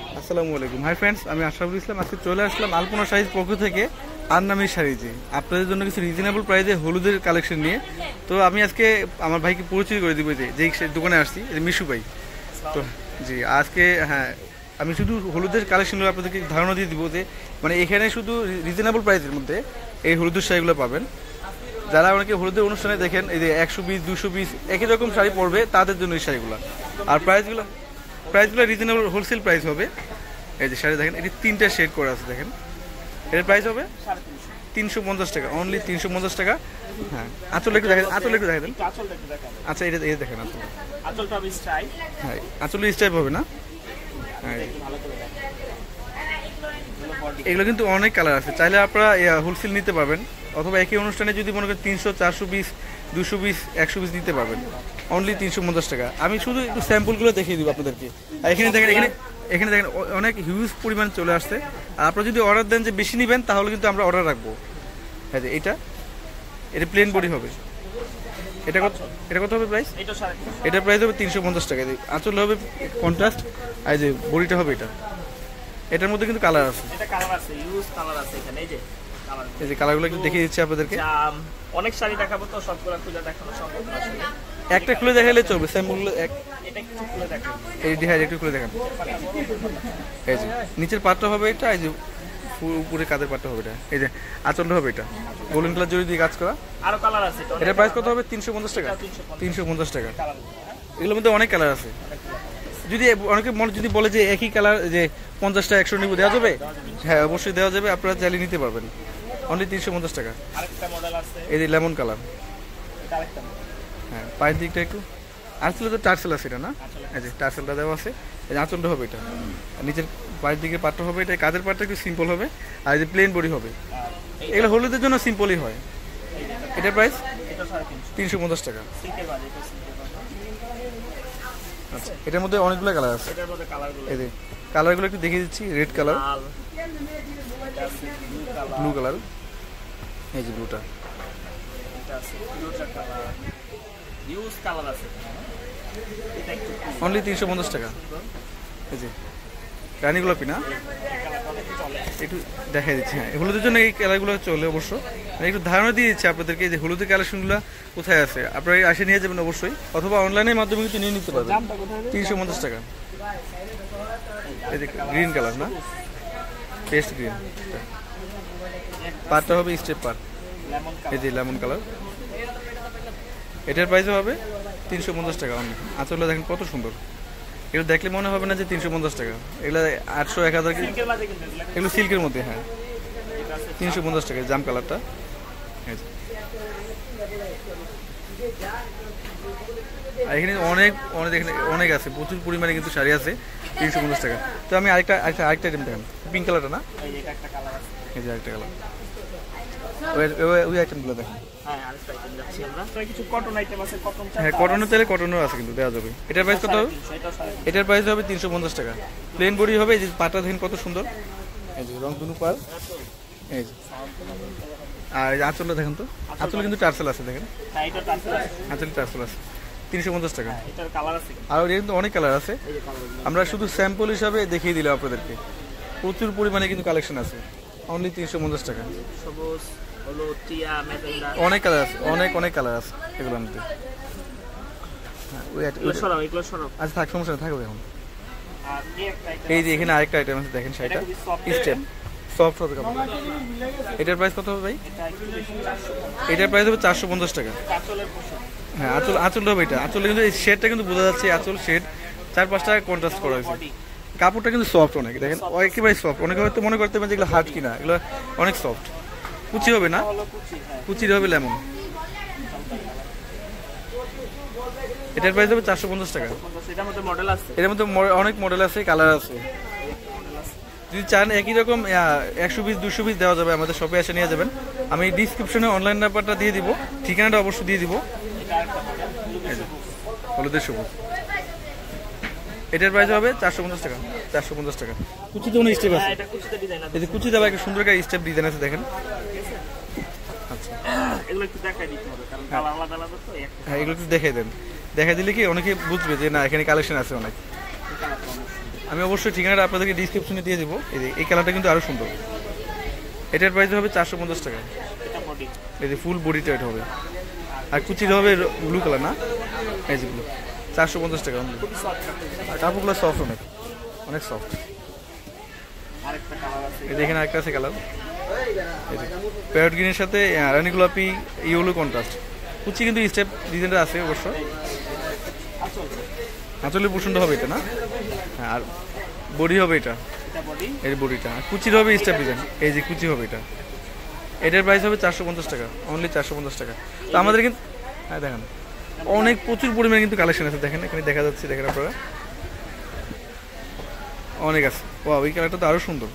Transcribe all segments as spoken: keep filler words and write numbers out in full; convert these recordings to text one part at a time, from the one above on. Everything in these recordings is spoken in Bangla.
আসসালামু আলাইকুম। হাই ফ্রেন্ডস, আমি আশরাফুল ইসলাম। আজকে চলে আসলাম আলপনা শাড়ির পক্ষ থেকে আননামির শাড়িতে আপনাদের জন্য কিছু রিজনেবল প্রাইসে হলুদের কালেকশন নিয়ে। তো আমি আজকে আমার ভাইকে পরিচয় করে দিব যে যেই দোকানে আসছি, মিশু ভাই। তো জি, আজকে হ্যাঁ আমি শুধু হলুদের কালেকশনগুলো আপনাদেরকে ধারণা দিয়ে দিব যে মানে এখানে শুধু রিজনেবল প্রাইসের মধ্যে এই হলুদের শাড়িগুলো পাবেন। যারা অনেকে হলুদের অনুষ্ঠানে দেখেন এই যে একশো পিস দুশো পিস একই রকম শাড়ি পরবে, তাদের জন্য এই শাড়িগুলো। আর প্রাইসগুলো প্রাইসগুলো রিজনেবল হোলসেল প্রাইস হবে। এই যে শাড়ি দেখেন, এটি তিনটা শেড করা আছে, দেখেন এর প্রাইস হবে তিনশো পঞ্চাশ টাকা, অনলি তিনশো পঞ্চাশ টাকা। হ্যাঁ, আঁচল একটু দেখেন, আঁচল একটু দেখেন। আচ্ছা, এটা এই দেখেন আঁচল, হ্যাঁ আঁচল স্টাইপ হবে না। হ্যাঁ, এগুলো কিন্তু অনেক কালার আছে, চাইলে আপনারা হোলসেল নিতে পারবেন, অথবা একই অনুষ্ঠানে যদি মনে করেন তিনশো চারশো পিস দুশো পিস একশো পিস নিতে পারবেন, অনলি তিনশো পঞ্চাশ টাকা। আমি শুধু একটু স্যাম্পলগুলো দেখিয়ে দিব আপনাদেরকে। আর এখানে দেখেন, এখানে এখানে দেখেন অনেক হিউজ পরিমাণ চলে আসছে। আর আপনারা যদি অর্ডার দেন যে বেশি নেবেন, তাহলে কিন্তু আমরা অর্ডার রাখবো। হ্যাঁ, এটা এটা প্লেন বডি হবে। এটা কত এটা কত হবে প্রাইস? এটার প্রাইস হবে তিনশো পঞ্চাশ টাকা। আঁচল হবে কন্ট্রাস্ট, আর যে বডিটা হবে এটা। এটার মধ্যে কিন্তু কালার আছে, এই যে কালারগুলো একটু দেখিয়ে দিচ্ছি আপনাদেরকে। অনেক শাড়ি দেখাবো তো সবগুলো খুলে দেখানো সম্ভব না, একটা খুলে দেখালে চলবে, স্যাম্পলগুলো এক এটা একটু খুলে দেখাবো। এই ডিহাইড একটু খুলে দেখান। এই যে নিচের পাটটা হবে এটা, এই যে উপরে কাদের পাটটা হবে এটা, এই যে আঁচলটা হবে এটা গোল্ডেন কালার জড়ি দিয়ে কাজ করা। আরো কালার আছে, এটা প্রাইস কত হবে? তিনশো পঞ্চাশ টাকা। তিনশো পঞ্চাশ টাকা। এগুলোর মধ্যে অনেক কালার আছে। যদি অনেকে মনে যদি বলে যে একই কালার যে পঞ্চাশটা একশো নিব, দেওয়া যাবে? হ্যাঁ, অবশ্যই দেওয়া যাবে, আপনারা চাইলে নিতে পারবেন, অনলি তিনশো পঞ্চাশ টাকা। এই যে লেমন কালার, হ্যাঁ পায়ের দিকটা একটু আঁচল তো টার্সেল আছে এটা না, এই যে টার্সেলটা দেওয়া আছে। এই যে আঁচলটা হবে এটা, আর নিচের পায়ের দিকে পাটটা হবে এটা, কাদের পাটটা একটু সিম্পল হবে, আর এই যে প্লেন বডি হবে। এগুলো হলুদের জন্য সিম্পলই হয়। এটার প্রাইস তিনশো পঞ্চাশ টাকা। আচ্ছা, এটার মধ্যে অনেকগুলো কালার আছে। এই যে কালারগুলো একটু দেখিয়ে দিচ্ছি। রেড কালার, ব্লু কালার, এই যে ব্লুটা, অনলি তিনশো পঞ্চাশ টাকা। এই যে রানী গোলাপি না, একটু দেখাই দিচ্ছি। হ্যাঁ, হলুদের জন্য এই কালারগুলো চলে অবশ্য। একটু ধারণা দিয়ে দিচ্ছি আপনাদেরকে যে হলুদের কালেকশনগুলো কোথায় আছে, আপনারা আসে নিয়ে যাবেন অবশ্যই, অথবা অনলাইনের মাধ্যমে কিন্তু নিয়ে নিতে পারবেন। তিনশো পঞ্চাশ টাকা। এই যে গ্রিন কালার না, পেস্ট গ্রিন, পাটটা হবে স্টেপ পাট, এই যে লেমন কালার। এটার প্রাইসও হবে তিনশো পঞ্চাশ টাকা অনলি। আঁচলটা দেখেন কত সুন্দর, এগুলো দেখলে মনে হবে না যে তিনশো পঞ্চাশ টাকা। এগুলো আটশো এক হাজার, এগুলো সিল্কের মধ্যে। হ্যাঁ, তিনশো পঞ্চাশ টাকা জাম কালারটা। আর এখানে অনেক অনেক এখানে অনেক আছে, প্রচুর পরিমাণে কিন্তু শাড়ি আছে তিনশো পঞ্চাশ টাকা। তো আমি আরেকটা আরেকটা আরেকটা আইটেম দেখেন, পিঙ্ক কালারটা না, এই যে আরেকটা কালার, ওই আইটেমগুলো দেখেন। হ্যাঁ, কটনের চাইলে কটনেরও আছে, কিন্তু দেওয়া যাবে। এটার প্রাইস কত হবে? এটার প্রাইস হবে তিনশো পঞ্চাশ টাকা। প্লেন বডি হবে, এই যে পাটা দেখেন কত সুন্দর, এই যে রং দুনু পাল, এই যে। আর আঁচলটা দেখেন তো, আঁচলে কিন্তু টার্সেল আছে, দেখেন আঁচলে টার্সেল আছে। তিনশো পঞ্চাশ টাকা। আর এটা কিন্তু অনেক কালার আছে, আমরা শুধু স্যাম্পল হিসাবে দেখিয়ে দিলাম আপনাদেরকে। প্রচুর পরিমাণে কিন্তু কালেকশন আছে, অনলি তিনশো পঞ্চাশ টাকা। অনেক কালার আছে, অনেক অনেক কালার আছে এগুলোর মধ্যে। আচ্ছা থাক, সমস্যা নেই, থাকবে এখন। এই যে এখানে আরেকটা আইটেম আছে, দেখেন শাড়িটা স্টেপ সফট হবে কাপড়। এটার প্রাইস কত হবে ভাই? এটার প্রাইস হবে চারশো পঞ্চাশ টাকা। হ্যাঁ, আঁচল আঁচলটা হবে এটা, আঁচলে কিন্তু এই শেডটা কিন্তু বোঝা যাচ্ছে, আঁচল শেড চার পাঁচটা কন্ট্রাস্ট করা হয়েছে। কাপড়টা কিন্তু সফট অনেক, দেখেন একেবারে সফট। অনেকে হয়তো মনে করতে পারেন যেগুলো হার্ড কিনা, এগুলো অনেক সফট। কুচি হবে না, কুচির হবে লেমন। এটার প্রাইস হবে চারশো পঞ্চাশ টাকা। এটার মধ্যে অনেক মডেল আছে, কালার আছে। যদি চান একই রকম একশো পিস দুশো পিস দেওয়া যাবে, আমাদের শপে এসে নিয়ে যাবেন। আমি ডিসক্রিপশনে অনলাইন নাম্বারটা দিয়ে দিব, ঠিকানাটা অবশ্যই দিয়ে দিব। হলুদের সবুজ, এটার প্রাইস হবে চারশো পঞ্চাশ টাকা। চারশো পঞ্চাশ টাকা। কুচিতে কোনো স্টেপ আছে, এই যে কুচি দেওয়া একটা সুন্দর একটা স্টেপ ডিজাইন আছে, দেখেন। আচ্ছা, এগুলো একটু দেখাই দিতে হবে, কারণ কালার আলাদা আলাদা তো। হ্যাঁ, এগুলো একটু দেখাই দেন, দেখা দিলে কি অনেকে বুঝবে যে না এখানে কালেকশন আছে অনেক। আমি অবশ্যই ঠিকানাটা আপনাদেরকে ডিসক্রিপশনে দিয়ে দেবো। এই যে এই কালারটা কিন্তু আরও সুন্দর। এটার প্রাইস হবে চারশো পঞ্চাশ টাকা। এটা বডি। এই যে ফুল বডিটা এটা হবে, আর কুচিটা হবে ব্লু কালার না, এই যে ব্লু, চারশো পঞ্চাশ টাকা। খুবই সফট কাপড়। আর কাপড়গুলো সফট, অনেক অনেক সফট। আরেকটা কালার আছে। এই দেখেন আরেকটা আছে কালার, প্যারট গ্রিনের সাথে রানী গোলাপি ইয়েলো কন্ট্রাস্ট। কুচি কিন্তু স্টেপ ডিজাইনটা আছে অবশ্য। আসল আঁচলের পোষণটা হবে এটা না, হ্যাঁ, আর বডি হবে এটা, এটা বডি। এই বডিটা। আর কুচির হবে স্টেপ ডিজাইন, এই যে কুচি হবে এটা। এটার প্রাইস হবে চারশো পঞ্চাশ টাকা, অনলি চারশো পঞ্চাশ টাকা। তো আমাদের কিন্তু, হ্যাঁ দেখেন অনেক প্রচুর পরিমাণে কিন্তু কালেকশন আছে। দেখেন এখানে দেখা যাচ্ছে, দেখেন আপনারা অনেক আছে। ও ওই কালারটা তো আরও সুন্দর।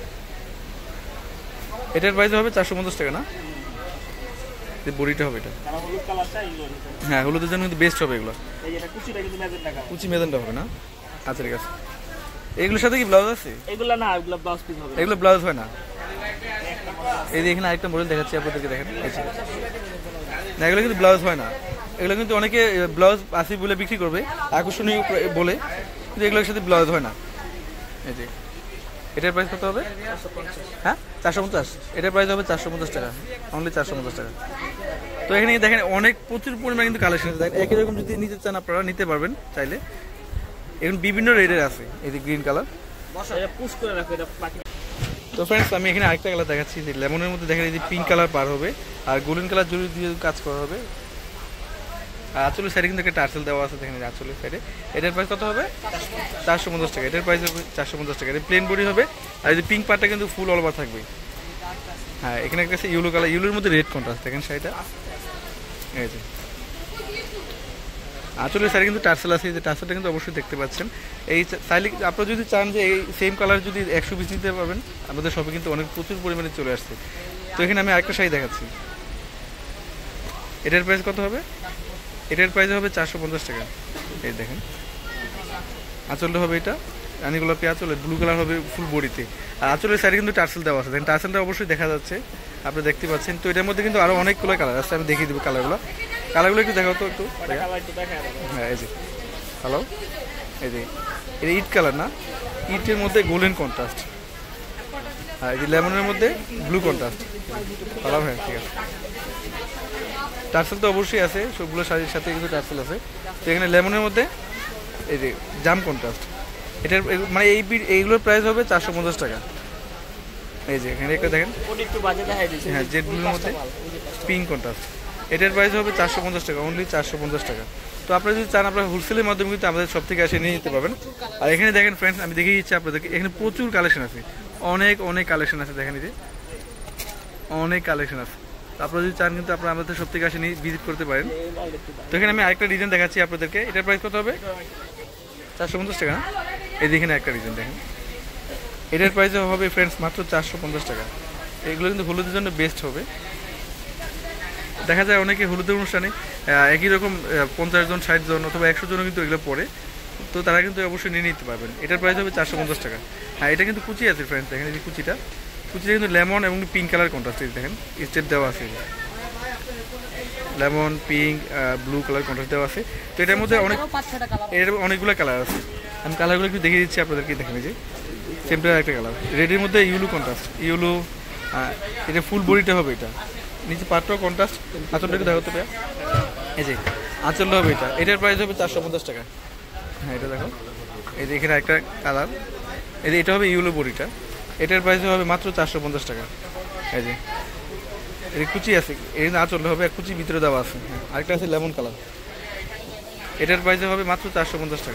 এটার প্রাইস হবে চারশো পঞ্চাশ টাকা না, যে বডিটা হবে এটা। কারণ হলুদ কালারটা ইলো নিতে। হ্যাঁ, হলুদের জন্য কিন্তু বেস্ট হবে এগুলো। এই যে এটা কুচিটা কিন্তু ম্যাজেন্টা কালার। কুচি মেদানটা হবে না, আচ্ছা ঠিক আছে। এগুলোর সাথে কি ব্লাউজ আছে? এগুলা না, এগুলা ব্লাউজ পিস হবে। এগুলো ব্লাউজ হয় না। এই যে এখানে আরেকটা মডেল দেখাচ্ছি আপনাদেরকে, দেখেন এই যে। না, এগুলো কিন্তু ব্লাউজ হয় না। এগুলো কিন্তু অনেকে ব্লাউজ আসি বলে বিক্রি করবে, আকর্ষণীয় বলে, কিন্তু এগুলোর সাথে ব্লাউজ হয় না। এই যে এটার প্রাইস কত হবে? হ্যাঁ, চারশো পঞ্চাশ। এটার প্রাইস হবে চারশো পঞ্চাশ টাকা, অনলি চারশো পঞ্চাশ টাকা। তো এখানে দেখেন অনেক প্রচুর পরিমাণে কিন্তু কালেকশন আছে। দেখেন একই রকম যদি নিতে চান আপনারা নিতে পারবেন চাইলে। এখন বিভিন্ন রেটের আছে। এই যে গ্রিন কালার, এটা পুশ করে রাখো, এটা বাকি। তো ফ্রেন্ডস আমি এখানে আরেকটা কালার দেখাচ্ছি, যে লেমনের মধ্যে দেখেন এই যে পিঙ্ক কালার পার হবে, আর গোল্ডেন কালার জড়ি দিয়ে কাজ করা হবে। আর আঁচলের সাইডে কিন্তু একটা টার্সেল দেওয়া আছে, দেখেন আঁচলের সাইডে। এটার প্রাইস কত হবে? চারশো পঞ্চাশ টাকা। এটার প্রাইস হবে চারশো পঞ্চাশ টাকা। এটা প্লেন বডি হবে, আর এই যে পিঙ্ক পার্টটা কিন্তু ফুল অল ওভার থাকবে। হ্যাঁ, এখানে একটা আছে ইয়েলো কালার, ইয়েলোর মধ্যে রেড কন্ট্রাস্ট, দেখেন শাড়িটা। এই যে আঁচলের সাইডে কিন্তু টার্সেল আছে, এই যে টার্সেলটা কিন্তু অবশ্যই দেখতে পাচ্ছেন। এই চাইলে আপনারা যদি চান যে এই সেম কালার যদি একশো পিস নিতে পারবেন, আমাদের শপে কিন্তু অনেক প্রচুর পরিমাণে চলে আসছে। তো এখানে আমি আরেকটা শাড়ি দেখাচ্ছি। এটার প্রাইস কত হবে? এটার প্রাইস হবে চারশো পঞ্চাশ টাকা। এই দেখেন আঁচলটা হবে এটা রানী গোলাপি আঁচল, ব্লু কালার হবে ফুল বডিতে। আর আঁচলের সাইডে কিন্তু টার্সেল দেওয়া আছে, দেখেন টার্সেলটা অবশ্যই দেখা যাচ্ছে, আপনি দেখতে পাচ্ছেন। তো এটার মধ্যে কিন্তু আরও অনেকগুলো কালার আছে, আমি দেখিয়ে দেবো কালারগুলো। কালারগুলো একটু দেখাও তো একটু। কালার একটু দেখা যাবে। হ্যাঁ, এই যে হ্যালো, এই যে এটা ইট কালার না, ইটের মধ্যে গোল্ডেন কন্ট্রাস্ট, আর এই যে লেমনের মধ্যে ব্লু কন্ট্রাস্ট। ভালো, হ্যাঁ ঠিক আছে। টার্সেল তো অবশ্যই আছে, সবগুলো শাড়ির সাথে কিন্তু টার্সেল আছে। তো এখানে লেমনের মধ্যে এই যে জাম কন্ট্রাস্ট, এটার মানে এই এইগুলোর প্রাইস হবে চারশো পঞ্চাশ টাকা। এই যে এখানে একটা দেখেন, ওটা একটু বাজে দেখাই দিয়েছে। হ্যাঁ জেড ব্লুর মধ্যে পিঙ্ক কন্ট্রাস্ট। এটার প্রাইস হবে চারশো পঞ্চাশ টাকা, অনলি চারশো পঞ্চাশ টাকা। তো আপনারা যদি চান আপনারা হোলসেলের মাধ্যমে কিন্তু আমাদের সব থেকে এসে নিয়ে নিতে পারবেন। আর এখানে দেখেন ফ্রেন্ডস, আমি দেখিয়ে দিচ্ছি আপনাদেরকে, এখানে প্রচুর কালেকশন আছে, অনেক অনেক কালেকশন আছে। দেখেন এই যে অনেক কালেকশন আছে। তো আপনারা যদি চান কিন্তু আপনারা আমাদের সব থেকে এসে নিয়ে ভিজিট করতে পারেন। তো এখানে আমি আরেকটা ডিজাইন দেখাচ্ছি আপনাদেরকে। এটার প্রাইস কত হবে? চারশো পঞ্চাশ টাকা না? এই দেখেন একটা ডিজাইন দেখেন, এটার প্রাইস হবে ফ্রেন্ডস মাত্র চারশো পঞ্চাশ টাকা। এগুলো কিন্তু হলুদের জন্য বেস্ট হবে। দেখা যায় অনেকে হলুদের অনুষ্ঠানে একই রকম পঞ্চাশ জন ষাট জন অথবা একশো জনও কিন্তু এগুলো পরে, তো তারা কিন্তু অবশ্যই নিয়ে নিতে পারবেন। এটার প্রাইস হবে চারশো পঞ্চাশ টাকা। হ্যাঁ, এটা কিন্তু কুচি আছে ফ্রেন্ডস, দেখেন এই যে কুচিটা, কুচিটা কিন্তু লেমন এবং পিঙ্ক কালার কন্ট্রাস্ট, দেখেন স্টেপ দেওয়া আছে, lemon pink blue colour contrast দেওয়া আছে। তো এটার মধ্যে অনেক এর অনেকগুলো কালার আছে, আমি কালারগুলো একটু দেখিয়ে দিচ্ছি আপনাদেরকে। দেখেন এই যে সেমটার একটা কালার, রেডের মধ্যে ইউলো কন্ট্রাস্ট, ইউলো। এটা ফুল বডিটা হবে, এটা নিচে পাটটাও কন্ট্রাস্ট। আঁচলটাকে দেখো তো পেয়া, এই যে আঁচলটা হবে এটা। এটার প্রাইস হবে চারশো পঞ্চাশ টাকা। হ্যাঁ, এটা দেখো, এই যে এখানে একটা কালার, এই যে এটা হবে ইউলো বডিটা। এটার প্রাইস হবে মাত্র চারশো পঞ্চাশ টাকা। এই যে এর কুচি আছে, এই আঁচলটা হবে, এক কুচি ভিতরে দেওয়া আছে। আরেকটা আছে লেমন কালার, এটার প্রাইস হবে মাত্র চারশো পঞ্চাশ টাকা,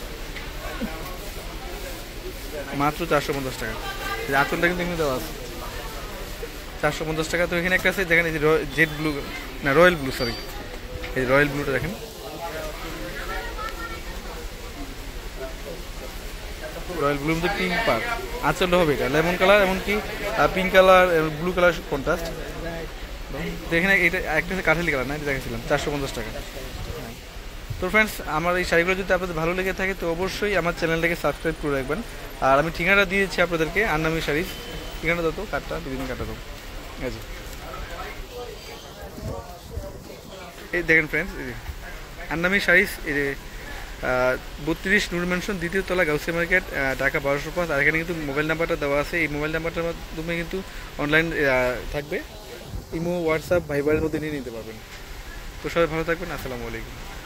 মাত্র চারশো পঞ্চাশ টাকা। এই আঁচলটা কিন্তু এখানে দেওয়া আছে চারশো পঞ্চাশ টাকা। তো এখানে একটা আছে দেখেন, এই যে জেড ব্লু না রয়্যাল ব্লু, সরি এই রয়্যাল ব্লুটা দেখেন, রয়্যাল ব্লুর মধ্যে পিঙ্ক পার্ট, আঁচলটা হবে এটা লেমন কালার, এমনকি pink colour blue colour contrast. তো এখানে এটা একটা কাঠালি কালার না, এটা দেখেছিলাম চারশো পঞ্চাশ টাকা। তো ফ্রেন্ডস, আমার এই শাড়িগুলো যদি আপনাদের ভালো লেগে থাকে তো অবশ্যই আমার চ্যানেলটাকে সাবস্ক্রাইব করে রাখবেন। আর আমি ঠিকানাটা দিয়ে দিচ্ছি আপনাদেরকে, আন্নামি শাড়ি ঠিকানা দাও তো, কাঠটা দুদিন কাটা দাও। ঠিক আছে, এই দেখেন ফ্রেন্ডস, এই যে আন্নামি শাড়িস, এই যে বত্রিশ নূর ম্যানশন দ্বিতীয় তলা গাউসিয়া মার্কেট, ঢাকা বারোশো পাঁচ। আর এখানে কিন্তু মোবাইল নাম্বারটা দেওয়া আছে, এই মোবাইল নাম্বারটার মাধ্যমে কিন্তু অনলাইন থাকবে, ইমো হোয়াটসঅ্যাপ ভাইবারের মধ্যে নিয়ে নিতে পারবেন। তো সবাই ভালো থাকবেন, আসসালামু আলাইকুম।